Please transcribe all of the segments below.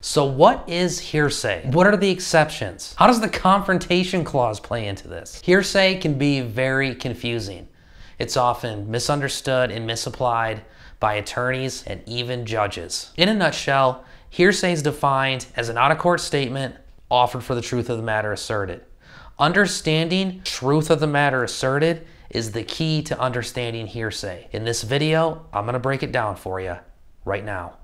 So what is hearsay? What are the exceptions? How does the confrontation clause play into this? Hearsay can be very confusing. It's often misunderstood and misapplied by attorneys and even judges. In a nutshell, hearsay is defined as an out-of-court statement offered for the truth of the matter asserted. Understanding truth of the matter asserted is the key to understanding hearsay. In this video, I'm gonna break it down for you right now.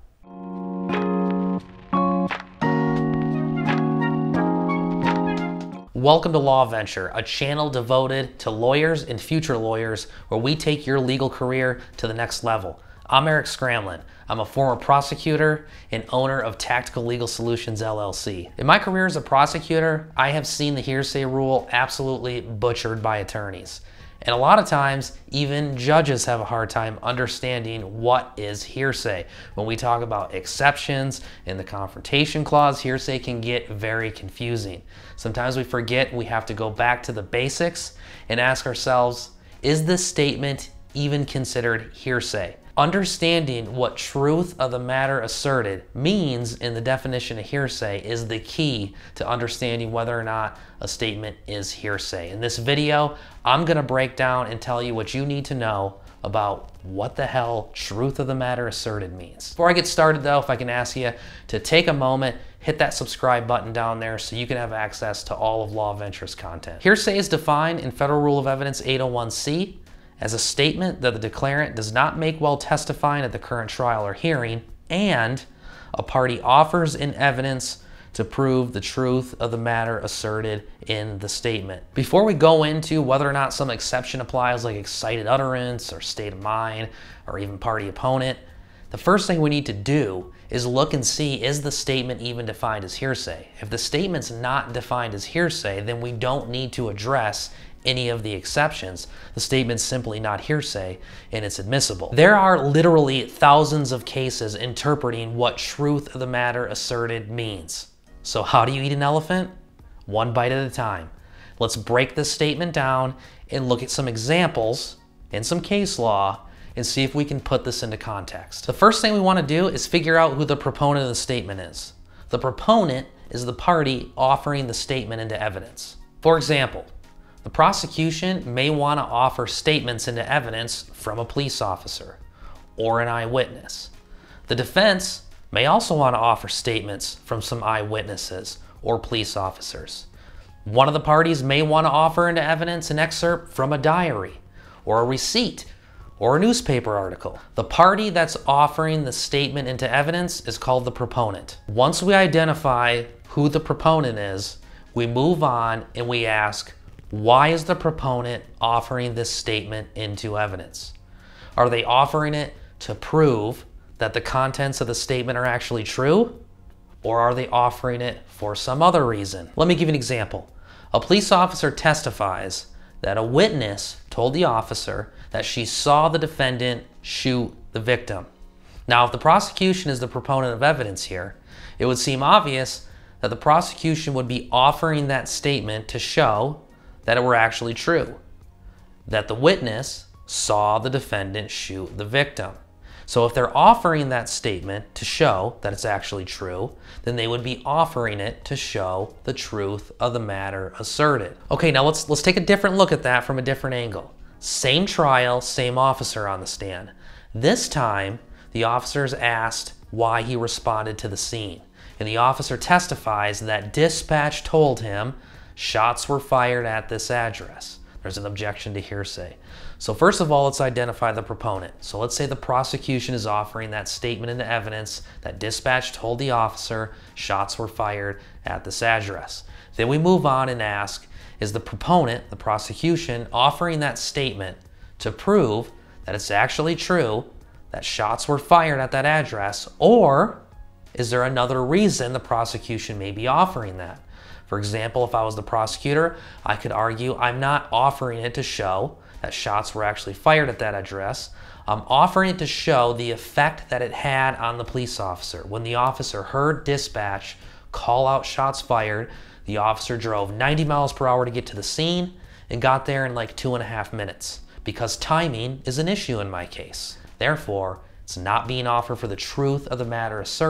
Welcome to Law Venture, a channel devoted to lawyers and future lawyers where we take your legal career to the next level. I'm Eric Scramlin. I'm a former prosecutor and owner of Tactical Legal Solutions, LLC. In my career as a prosecutor, I have seen the hearsay rule absolutely butchered by attorneys. And a lot of times, even judges have a hard time understanding what is hearsay. When we talk about exceptions in the confrontation clause, hearsay can get very confusing. Sometimes we forget we have to go back to the basics and ask ourselves, is this statement even considered hearsay? Understanding what truth of the matter asserted means in the definition of hearsay is the key to understanding whether or not a statement is hearsay. In this video, I'm going to break down and tell you what you need to know about what the hell truth of the matter asserted means. Before I get started though, if I can ask you to take a moment, hit that subscribe button down there so you can have access to all of Law Venture's content. Hearsay is defined in Federal Rule of Evidence 801C as a statement that the declarant does not make while testifying at the current trial or hearing, and a party offers in evidence to prove the truth of the matter asserted in the statement. Before we go into whether or not some exception applies, like excited utterance or state of mind or even party opponent, the first thing we need to do is look and see, is the statement even defined as hearsay? If the statement's not defined as hearsay, then we don't need to address any of the exceptions. The statement's simply not hearsay and it's admissible. There are literally thousands of cases interpreting what truth of the matter asserted means. So how do you eat an elephant? One bite at a time. Let's break this statement down and look at some examples and some case law and see if we can put this into context. The first thing we want to do is figure out who the proponent of the statement is. The proponent is the party offering the statement into evidence. For example, the prosecution may want to offer statements into evidence from a police officer or an eyewitness. The defense may also want to offer statements from some eyewitnesses or police officers. One of the parties may want to offer into evidence an excerpt from a diary or a receipt or a newspaper article. The party that's offering the statement into evidence is called the proponent. Once we identify who the proponent is, we move on and we ask, why is the proponent offering this statement into evidence? Are they offering it to prove that the contents of the statement are actually true? Or are they offering it for some other reason? Let me give you an example. A police officer testifies that a witness told the officer that she saw the defendant shoot the victim. Now, if the prosecution is the proponent of evidence here, it would seem obvious that the prosecution would be offering that statement to show that it were actually true, that the witness saw the defendant shoot the victim. So if they're offering that statement to show that it's actually true, then they would be offering it to show the truth of the matter asserted. Okay, now let's take a different look at that from a different angle. Same trial, same officer on the stand. This time, the officer is asked why he responded to the scene, and the officer testifies that dispatch told him shots were fired at this address. There's an objection to hearsay. So first of all, let's identify the proponent. So let's say the prosecution is offering that statement into evidence that dispatch told the officer shots were fired at this address. Then we move on and ask, is the proponent, the prosecution, offering that statement to prove that it's actually true that shots were fired at that address, or is there another reason the prosecution may be offering that? For example, if I was the prosecutor, I could argue I'm not offering it to show that shots were actually fired at that address. I'm offering it to show the effect that it had on the police officer. When the officer heard dispatch call out shots fired, the officer drove 90 miles per hour to get to the scene and got there in like 2.5 minutes, because timing is an issue in my case. Therefore, it's not being offered for the truth of the matter asserted,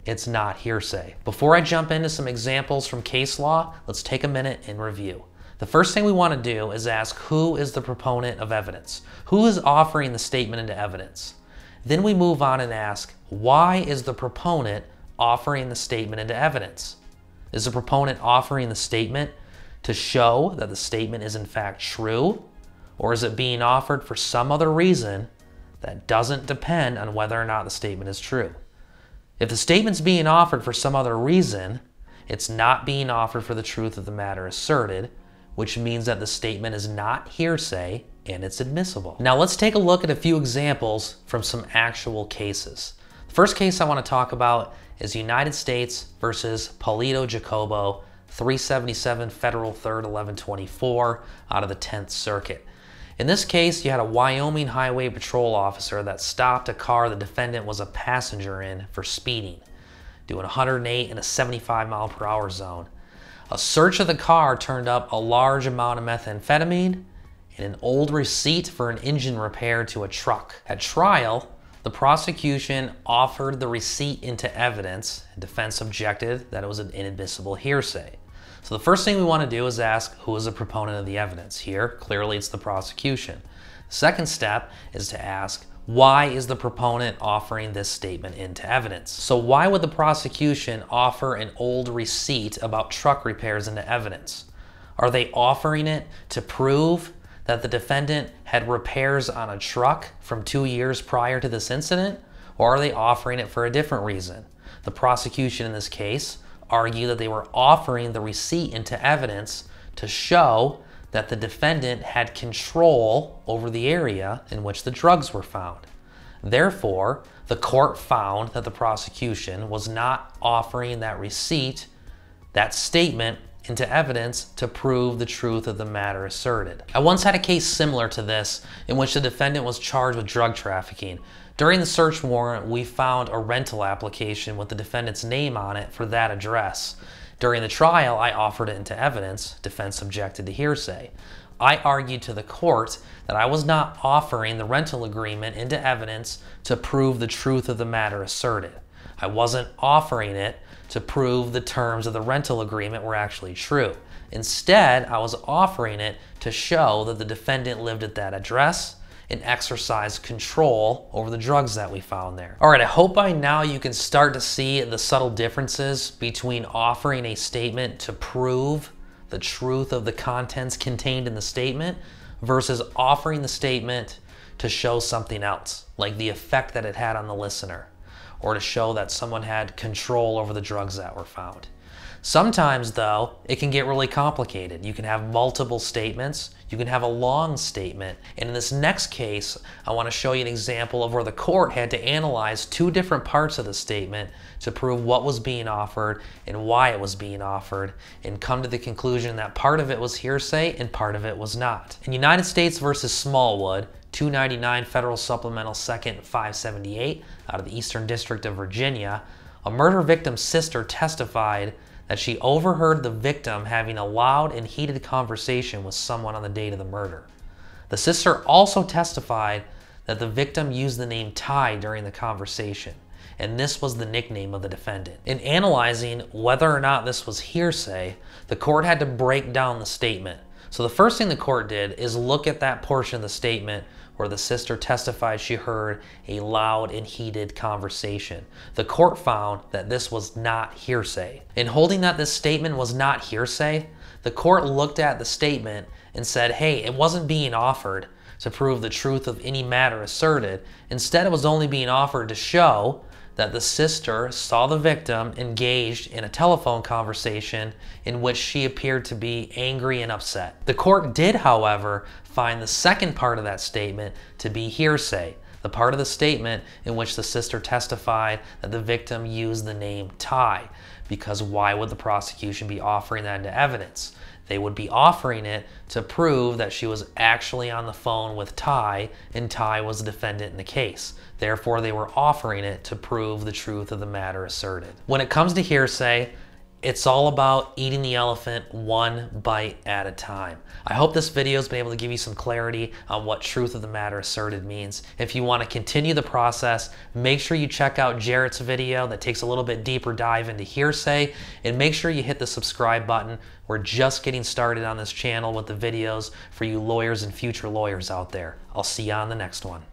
it's not hearsay. Before I jump into some examples from case law, let's take a minute and review. The first thing we want to do is ask who is the proponent of evidence? Who is offering the statement into evidence? Then we move on and ask, why is the proponent offering the statement into evidence? Is the proponent offering the statement to show that the statement is in fact true? Or is it being offered for some other reason that doesn't depend on whether or not the statement is true? If the statement's being offered for some other reason, it's not being offered for the truth of the matter asserted, which means that the statement is not hearsay and it's admissible. Now let's take a look at a few examples from some actual cases. The first case I want to talk about is United States versus Polito Jacobo, 377 Federal 3rd 1124 out of the 10th Circuit. In this case, you had a Wyoming Highway Patrol officer that stopped a car the defendant was a passenger in for speeding, doing 108 in a 75-mile-per-hour zone. A search of the car turned up a large amount of methamphetamine and an old receipt for an engine repair to a truck. At trial, the prosecution offered the receipt into evidence, and defense objected that it was an inadmissible hearsay. So the first thing we want to do is ask who is the proponent of the evidence. Here, clearly it's the prosecution. The second step is to ask, why is the proponent offering this statement into evidence? So why would the prosecution offer an old receipt about truck repairs into evidence? Are they offering it to prove that the defendant had repairs on a truck from 2 years prior to this incident? Or are they offering it for a different reason? The prosecution in this case argued that they were offering the receipt into evidence to show that the defendant had control over the area in which the drugs were found. Therefore, the court found that the prosecution was not offering that receipt, that statement, into evidence to prove the truth of the matter asserted. I once had a case similar to this in which the defendant was charged with drug trafficking. During the search warrant, we found a rental application with the defendant's name on it for that address. During the trial, I offered it into evidence. Defense objected to hearsay. I argued to the court that I was not offering the rental agreement into evidence to prove the truth of the matter asserted. I wasn't offering it to prove the terms of the rental agreement were actually true. Instead, I was offering it to show that the defendant lived at that address and exercised control over the drugs that we found there. All right, I hope by now you can start to see the subtle differences between offering a statement to prove the truth of the contents contained in the statement versus offering the statement to show something else, like the effect that it had on the listener, or to show that someone had control over the drugs that were found. Sometimes, though, it can get really complicated. You can have multiple statements, you can have a long statement, and in this next case, I want to show you an example of where the court had to analyze two different parts of the statement to prove what was being offered and why it was being offered, and come to the conclusion that part of it was hearsay and part of it was not. In United States versus Smallwood, 299 Federal Supplemental 2nd 578 out of the Eastern District of Virginia, a murder victim's sister testified that she overheard the victim having a loud and heated conversation with someone on the date of the murder. The sister also testified that the victim used the name Ty during the conversation, and this was the nickname of the defendant. In analyzing whether or not this was hearsay, the court had to break down the statement. So the first thing the court did is look at that portion of the statement where the sister testified she heard a loud and heated conversation. The court found that this was not hearsay. In holding that this statement was not hearsay, the court looked at the statement and said, hey, it wasn't being offered to prove the truth of any matter asserted. Instead, it was only being offered to show that the sister saw the victim engaged in a telephone conversation in which she appeared to be angry and upset. The court did, however, find the second part of that statement to be hearsay, the part of the statement in which the sister testified that the victim used the name Ty, because why would the prosecution be offering that into evidence? They would be offering it to prove that she was actually on the phone with Ty, and Ty was the defendant in the case. Therefore, they were offering it to prove the truth of the matter asserted. When it comes to hearsay, It's all about eating the elephant one bite at a time. I hope this video has been able to give you some clarity on what truth of the matter asserted means. If you want to continue the process, make sure you check out Jarrett's video that takes a little bit deeper dive into hearsay, and make sure you hit the subscribe button. We're just getting started on this channel with the videos for you lawyers and future lawyers out there. I'll see you on the next one.